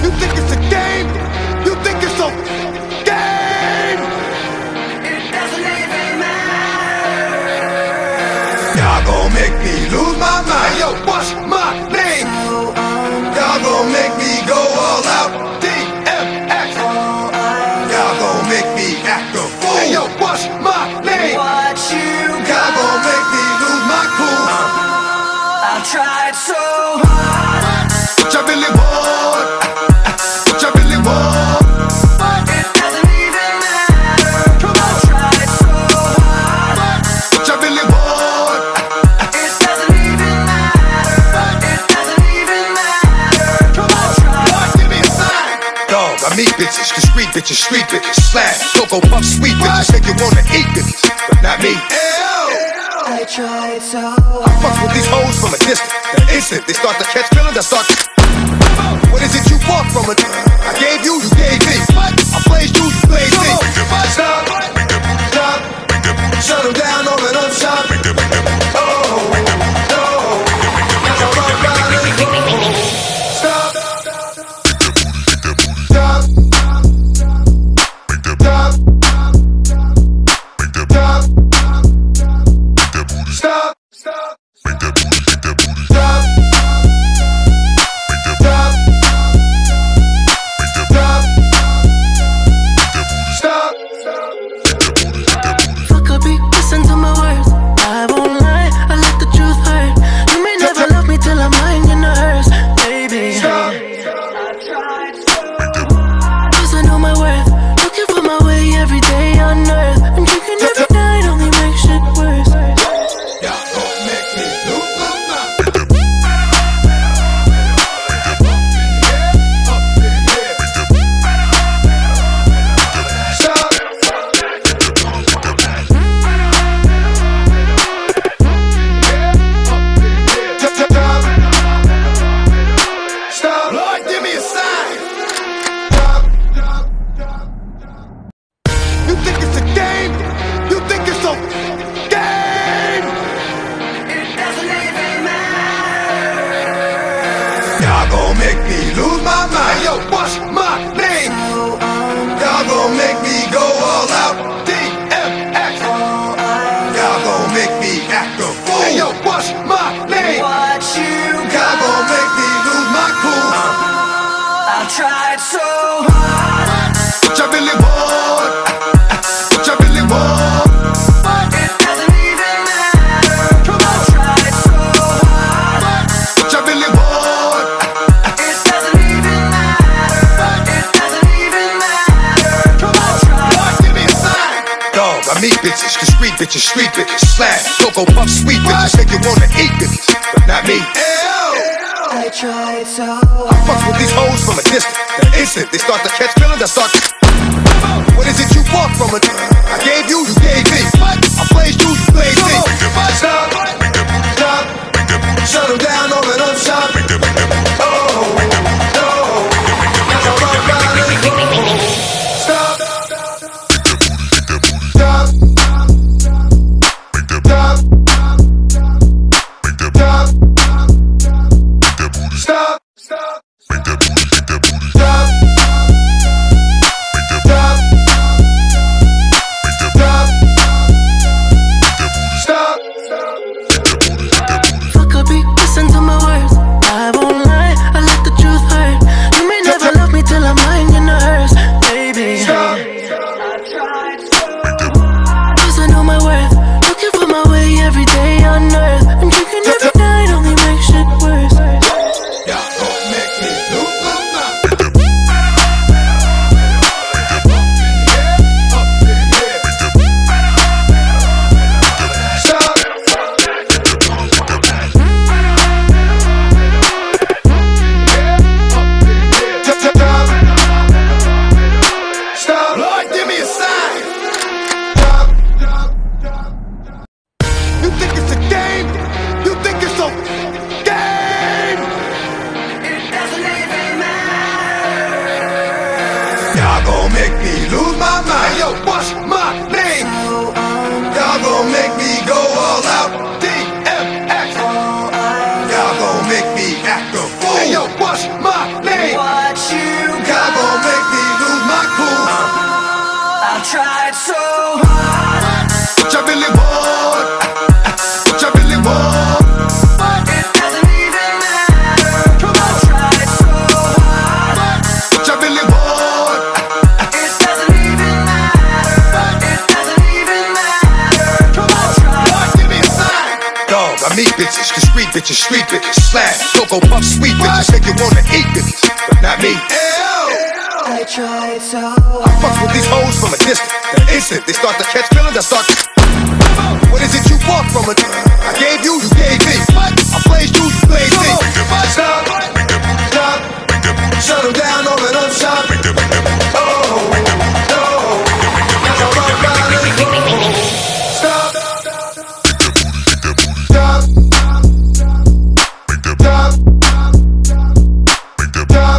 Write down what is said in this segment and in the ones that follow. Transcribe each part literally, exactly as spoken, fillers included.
You think it's a game? You think it's a game? It doesn't even matter. Y'all gon' make me lose my mind. Hey, yo, what's my name? Y'all gon' make me go all out. D M X. Y'all gon' make me act a fool. Hey, yo, what's my name? What you Y'all gon' make me lose my cool. I've tried so hard. What y'all really want? What y'all really want? It doesn't even matter. Come on. I've tried so hard. What y'all really want? It doesn't even matter. It doesn't even matter. Come on. Boy, give me a sign. Dog, I meet bitches, the street bitches, street bitches. Slash, Cocoa Puff, sweet bitches. Say you wanna eat bitches, but not me. I tried so I fuck with these hoes from a distance. The instant they start to catch feelings, I start to... What is it you want from it? I gave you, you gave me. I blazed you, you blazed me. Stop, stop, shut them down, open up shop. Oh, no, now I'm up out of it. Stop, stop, stop, stop, stop. Make that booty, make that booty, Stop, stop, make that stop, booty, stop. make that booty. Fuck a beat, listen to my words. I won't lie, I let the truth hurt. You may never love me till I'm lying in the hearse, baby. Cause I know my worth. Looking for my way every day on earth. I'm drinking every night, only make shit worse. Y'all gon' make me lose my mind. Stop, stop, Lord, give me a sign. Stop. You think it's a game? You think it's a game? it doesn't even matter. Y'all gon' make me lose my mind. Hey, yo, what's my name? Y'all gon' make me go all out. D M X. Y'all gon' make me act a fool. Hey, yo, what's my name? What you Y'all gon' make me lose my cool. I've tried so hard. What y'all really want? What y'all really want? It doesn't even matter. Come on. I've tried so hard. What y'all really want? It doesn't even matter. It doesn't even matter. Come on. Boy, give me a sign. Dog, I meet bitches, the street bitches, street bitches. Slash, Cocoa Puff, sweet bitches. Say you wanna eat bitches, but not me. I tried so I fuck with these hoes from a distance. The instant they start to catch feelings, I start to... What is it you want from it? I gave you, you gave me. I blazed you, you blazed me. Stop, stop, shut them down, open up shop. Oh, no, now I'm up out of it. Stop, stop, Make that stop, make that stop, make that booty, stop, stop, make that booty, make that booty, stop, make that stop, make that stop, make that booty. stop, stop. so hard. What you really want? What you really want? But it doesn't even matter. Come on, try so hard. What you really want? It doesn't even matter. But it doesn't even matter. Come on, try. Lord, give me a sign. Dog, I meet bitches, the street bitches, street bitches. Slash, Cocoa Puff, sweet bitches. Make you wanna eat bitches, but not me. I tried so I fucks with these hoes from a distance. The instant they start to catch feelings, I start to. What is it you want from it? I gave you, you gave me. What? I played you, you played me. What? Stop, stop, shut them down, all of them shop. Oh, no, now I'm right by the door. Stop, stop, stop, stop.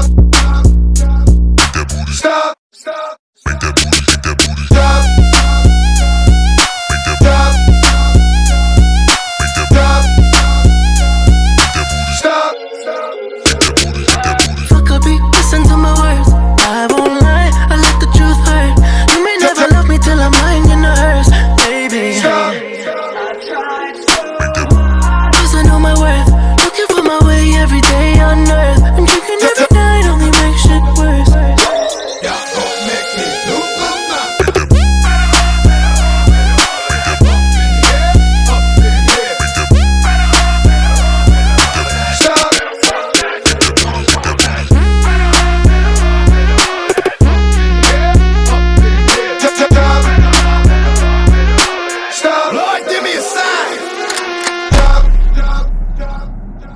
Stop, stop, Make that booty, shake that booty. stop, Make that stop, make that stop, booty, stop, shake that booty. Fuck up, beat, listen to my words. I won't lie, I let the truth hurt. You may never love me till I'm lying in the hearse, baby. stop. Cause I know my worth. Looking for my way every day on earth. I'm drinking every night, only makes shit worse. Y'all gon' make me lose my mind. Up in here, stop, stop. Lord, give me a sign. Stop, stop, stop.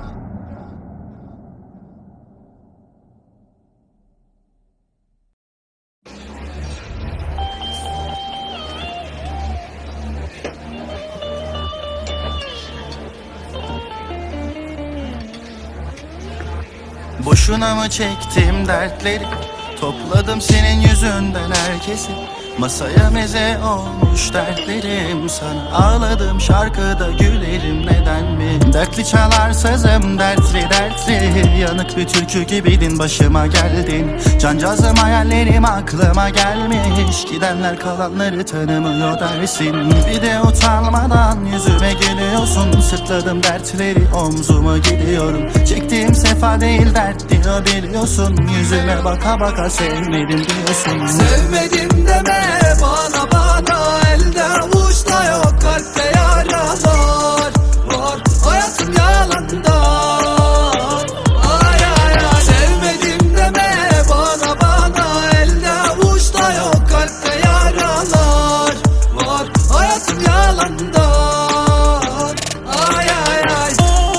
Boşuna mı çektim dertleri? Topladım senin yüzünden herkesi. Masaya meze olmuş dertlerim. Sana ağladım şarkıda gülerim, neden mi? Dertli çalar sazım, dertli dertli. Yanık bir türkü gibiydin, başıma geldin. Cancağızım hayallerim aklıma gelmiş. Gidenler kalanları tanımıyor dersin. Bir de utanmadan yüzüme gülüyorsun. Sırtladım dertleri, omzuma gidiyorum. Çektiğim sefa değil dert diyor biliyorsun. Yüzüme baka baka sevmedim diyorsun. Sevmedim deme bana bana, elde avuçta yok, kalpte yaralar var, hayatım yalandan. Ay ay ay, sevmedim deme bana bana, elde avuçta yok, kalpte yaralar var, hayatım yalandan. Ay ay ay.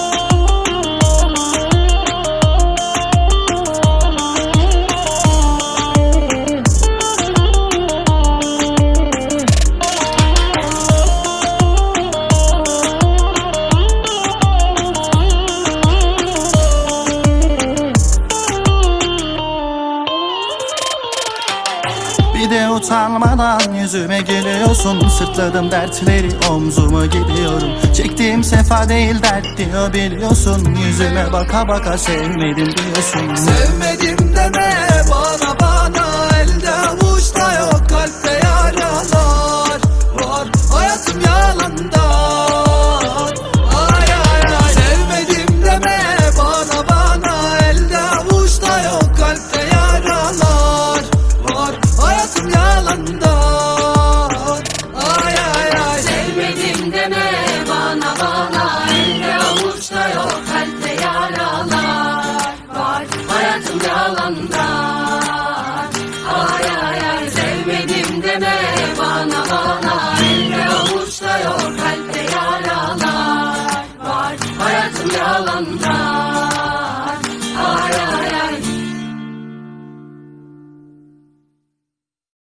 Bir de utanmadan yüzüme gülüyorsun. Sırtladım dertleri, omzuma gidiyorum. Çektiğim sefa değil dert diyor biliyorsun. Yüzüme baka baka sevmedim diyorsun. Sevmedim deme bana bana, elde avuçta yok, kalpte yaralar var, hayatım yalandan. Ay ay ay, sevmedim deme bana bana, elde avuçta yok, kalpte yaralar var, hayatım yalandan. Ay ay ay, Sevmedim deme bana bana, elde avuçta yok, kalpte yaralar var, hayatım yalandan. Ay ay ay, sevmedim deme bana bana, elde avuçta yok, kalpte yaralar var, hayatım yalandan.